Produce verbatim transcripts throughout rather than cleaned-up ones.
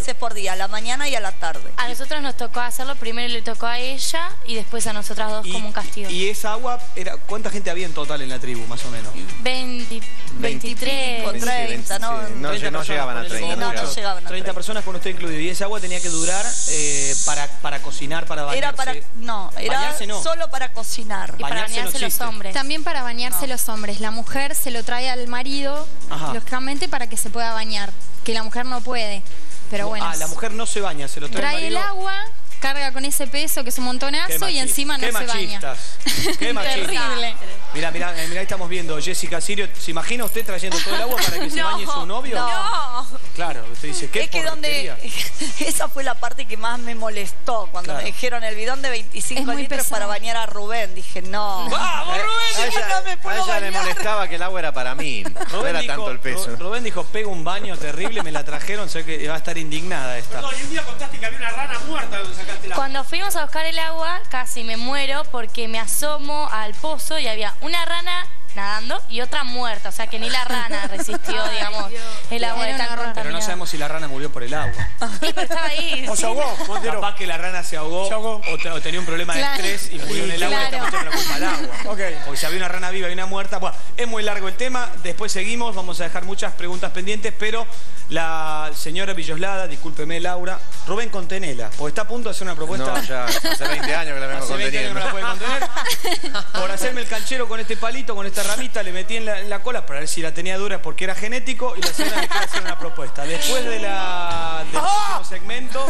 veces por día, a la mañana y a la tarde. A nosotros nos tocó hacerlo, primero le tocó a ella y después a nosotras dos Y, como un castigo. y esa agua, era, ¿cuánta gente había en total en la tribu, más o menos? veinte, veintitrés. Con treinta, ¿no? Sí, no, treinta no llegaban a personas, treinta. Sí, no, no llegaban a treinta personas con usted incluido. Y esa agua tenía que durar eh, para, para cocinar, para bañarse. Era para, no, era Bañarse no. solo para cocinar. Y para Bañarse no bañarse los existe. hombres. También para bañarse No. los hombres. La mujer se lo trae al marido, Ajá. lógicamente, para que se pueda bañar. Que la mujer no puede. Pero bueno. Ah, la mujer no se baña, se lo trae, trae el el marido. agua, carga con ese peso que es un Qué montonazo y machi- encima no qué se baña. machistas. Qué machistas. Terrible. Mirá, mirá, mirá, ahí estamos viendo Jessica Sirio. ¿Se imagina usted trayendo todo el agua para que se bañe su novio? No. Claro, usted dice, ¿qué Es que donde porquería? esa fue la parte que más me molestó cuando Claro. me dijeron el bidón de Es veinticinco muy litros pesado. para bañar a Rubén. Dije, no. ¡Vamos, Eh, Rubén! a ella, no me puedo a ella le bañar. molestaba que el agua era para mí. No Rubén era dijo, tanto el peso. Ru- Rubén dijo, pega un baño terrible, me la trajeron, sé que va a estar indignada esta. Perdón, y un día contaste que había una rana muerta donde sacaste el agua. Cuando fuimos a buscar el agua, casi me muero porque me asomo al pozo y había una rana nadando y otra muerta. O sea que ni la rana resistió, digamos, el agua de Era tan un horror. Pero no contaminada. sabemos si la rana murió por el agua. Sí, pero estaba ahí. O sí. se ahogó, Montero. Capaz que la rana se ahogó, Se ahogó. O, te- o tenía un problema Claro. de estrés y murió en el agua y Claro. estamos echando la culpa al agua. Ok. Porque si había una rana viva y una muerta. Bueno, es muy largo el tema. Después seguimos, vamos a dejar muchas preguntas pendientes, pero la señora Villoslada, discúlpeme Laura, Rubén, contenela, porque está a punto de hacer una propuesta. No, ya hace veinte años que la vengo Hace veinte años que no conteniendo. la puede contener. Por hacerme el canchero con este palito, con esta ramita, le metí en la, en la cola para ver si la tenía dura porque era genético y la señora me quiere hacer una propuesta. Después de la, del próximo segmento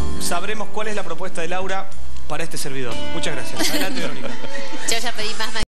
sabremos cuál es la propuesta de Laura para este servidor. Muchas gracias. Adelante, Verónica. Yo ya pedí más